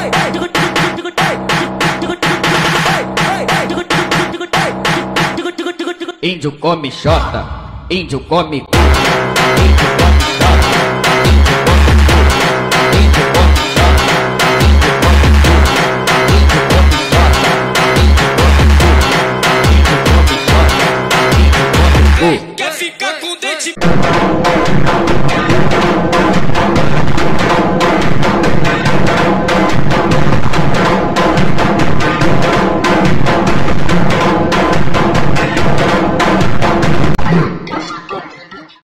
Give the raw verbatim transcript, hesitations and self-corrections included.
Índio come xota, índio come cu. Quer ficar com dente?